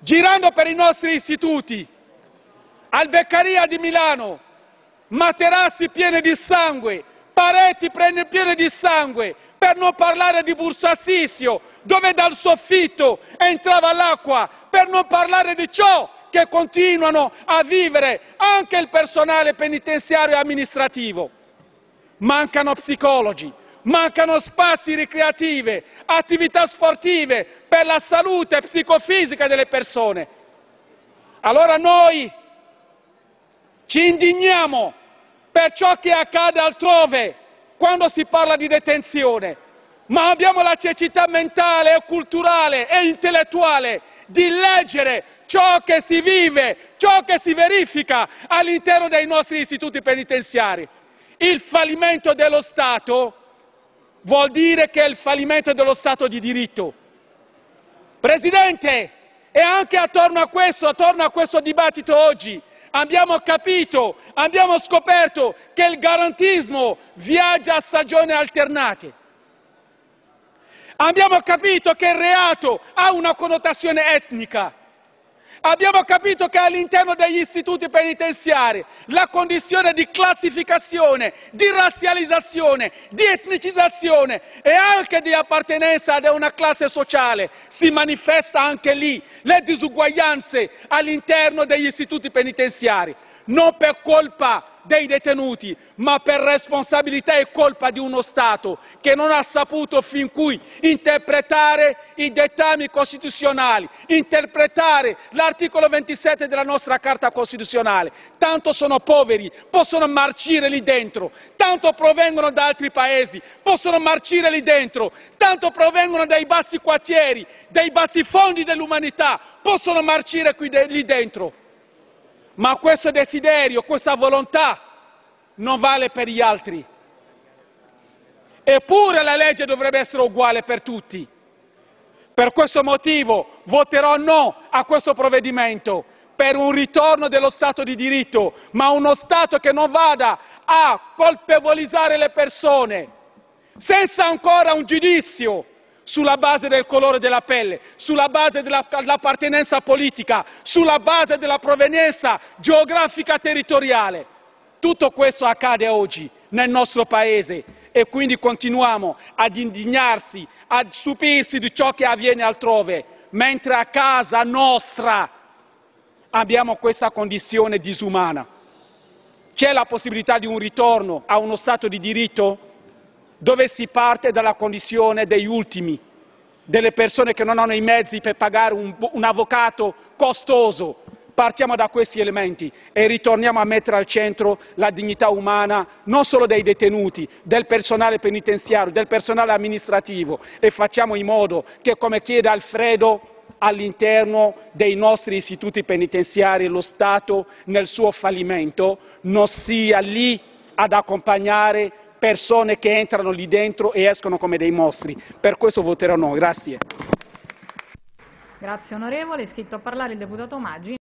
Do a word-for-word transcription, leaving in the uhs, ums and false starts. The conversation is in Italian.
girando per i nostri istituti, al Beccaria di Milano, materassi piene di sangue, pareti piene di sangue, per non parlare di Bursassissio, dove dal soffitto entrava l'acqua, per non parlare di ciò che continuano a vivere anche il personale penitenziario e amministrativo. Mancano psicologi, mancano spazi ricreativi, attività sportive per la salute psicofisica delle persone. Allora noi ci indigniamo per ciò che accade altrove quando si parla di detenzione, ma abbiamo la cecità mentale e culturale e intellettuale di leggere ciò che si vive, ciò che si verifica all'interno dei nostri istituti penitenziari. Il fallimento dello Stato vuol dire che è il fallimento dello Stato di diritto. Presidente, e anche attorno a questo, attorno a questo dibattito oggi, abbiamo capito, abbiamo scoperto che il garantismo viaggia a stagioni alternate. Abbiamo capito che il reato ha una connotazione etnica. Abbiamo capito che all'interno degli istituti penitenziari la condizione di classificazione, di razzializzazione, di etnicizzazione e anche di appartenenza ad una classe sociale si manifesta anche lì, le disuguaglianze all'interno degli istituti penitenziari, non per colpa dei detenuti, ma per responsabilità e colpa di uno Stato che non ha saputo fin qui interpretare i dettami costituzionali, interpretare l'articolo ventisette della nostra Carta Costituzionale. Tanto sono poveri, possono marcire lì dentro, tanto provengono da altri paesi, possono marcire lì dentro, tanto provengono dai bassi quartieri, dai bassi fondi dell'umanità, possono marcire qui de- lì dentro. Ma questo desiderio, questa volontà non vale per gli altri. Eppure la legge dovrebbe essere uguale per tutti. Per questo motivo voterò no a questo provvedimento, per un ritorno dello Stato di diritto, ma uno Stato che non vada a colpevolizzare le persone senza ancora un giudizio sulla base del colore della pelle, sulla base dell'appartenenza politica, sulla base della provenienza geografica territoriale. Tutto questo accade oggi nel nostro Paese e quindi continuiamo ad indignarsi, a stupirsi di ciò che avviene altrove, mentre a casa nostra abbiamo questa condizione disumana. C'è la possibilità di un ritorno a uno Stato di diritto? Dove si parte dalla condizione degli ultimi, delle persone che non hanno i mezzi per pagare un, un avvocato costoso. Partiamo da questi elementi e ritorniamo a mettere al centro la dignità umana non solo dei detenuti, del personale penitenziario, del personale amministrativo e facciamo in modo che, come chiede Alfredo, all'interno dei nostri istituti penitenziari lo Stato nel suo fallimento non sia lì ad accompagnare persone che entrano lì dentro e escono come dei mostri. Per questo voterò no. Grazie. Grazie onorevole. È iscritto a parlare il deputato Maggi.